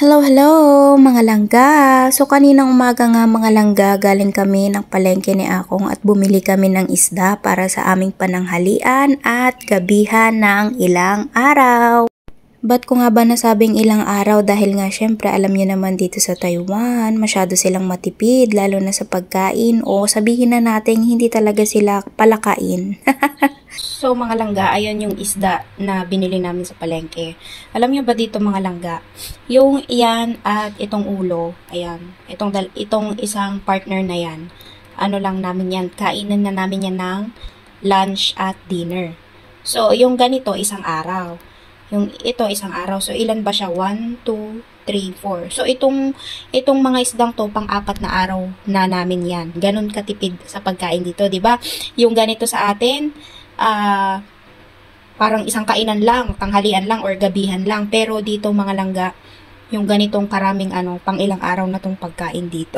Hello, hello mga langga! So kaninang umaga nga mga langga, galing kami ng palengke ni Akong at bumili kami ng isda para sa aming pananghalian at gabihan ng ilang araw. Ba't ko nga ba nasabing ilang araw? Dahil nga syempre alam niyo naman dito sa Taiwan, masyado silang matipid lalo na sa pagkain o sabihin na natin hindi talaga sila palakain. So mga langga, ayan yung isda na binili namin sa palengke. Alam niyo ba dito mga langga, yung iyan at itong ulo, ayan, itong isang partner na yan, ano lang namin yan, kainin na namin yan ng lunch at dinner. So yung ganito isang araw. Yung ito isang araw. So ilan ba siya? 1, 2, 3, 4. So itong mga isdang to pang-apat na araw na namin yan. Ganun katipid sa pagkain dito, 'di ba? Yung ganito sa atin, parang isang kainan lang, tanghalian lang or gabihan lang. Pero dito mga langga, yung ganitong karaming pang ilang araw na tong pagkain dito.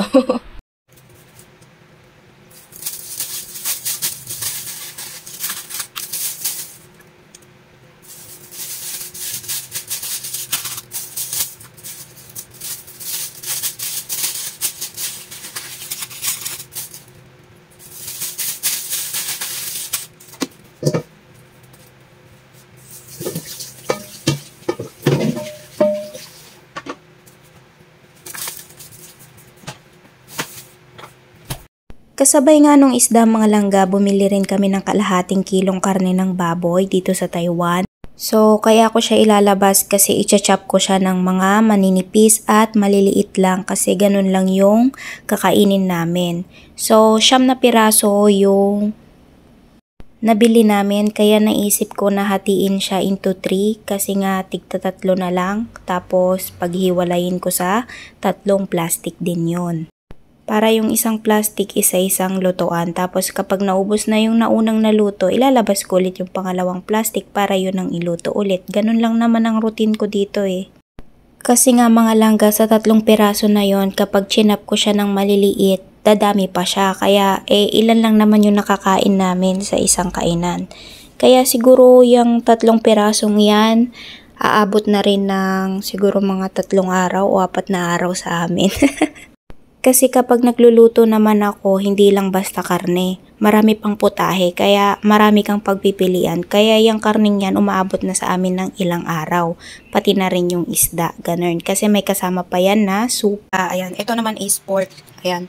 Kasabay nga nung isda mga langga, bumili rin kami ng kalahating kilong karne ng baboy dito sa Taiwan. So kaya ko siya ilalabas kasi i-chop ko siya ng mga maninipis at maliliit lang kasi ganun lang yung kakainin namin. So 9 na piraso yung nabili namin kaya naisip ko na hatiin siya into 3 kasi nga tigta 3 na lang, tapos paghiwalayin ko sa 3 plastic din yon. Para yung isang plastic isa-isang lutuan, tapos kapag naubos na yung naunang naluto, ilalabas ko ulit yung pangalawang plastic para yun ang iluto ulit. Ganun lang naman ang routine ko dito eh. Kasi nga mga langga, sa 3 piraso na yon, kapag chinap ko siya ng maliliit, dadami pa siya. Kaya ilan lang naman yung nakakain namin sa isang kainan. Kaya siguro yung 3 pirasong yan, aabot na rin ng siguro mga 3 araw o 4 na araw sa amin. Kasi kapag nagluluto naman ako, hindi lang basta karne. Marami pang putahe, kaya marami kang pagpipilian. Kaya yung karning yan, umaabot na sa amin ng ilang araw. Pati na rin yung isda, ganun. Kasi may kasama pa yan na soup. Ayan, ito naman is pork. Ayan.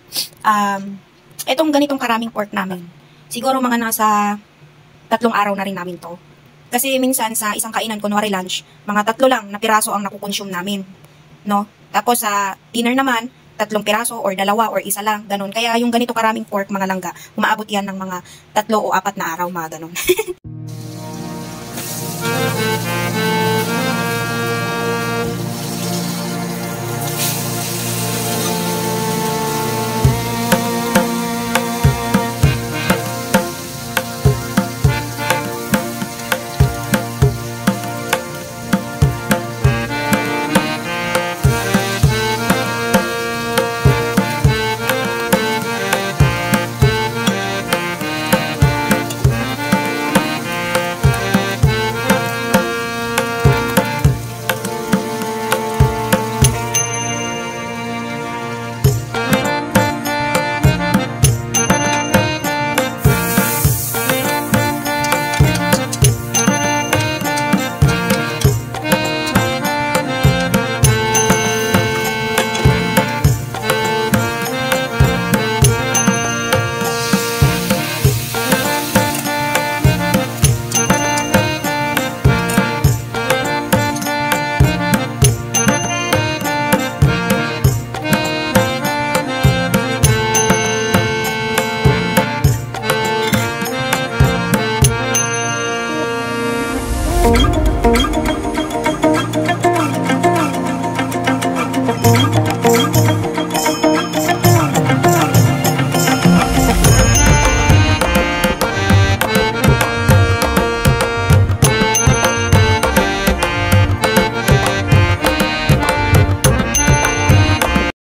Itong ganitong karaming pork namin. Siguro mga nasa 3 araw na rin namin to. Kasi minsan sa isang kainan, kunwari lunch, mga 3 lang na piraso ang nakukonsume namin. No? Tapos sa dinner naman, 3 piraso or 2 or 1 lang, ganun. Kaya yung ganito karaming pork mga langga, umaabot yan ng mga 3 o 4 na araw, mga ganun.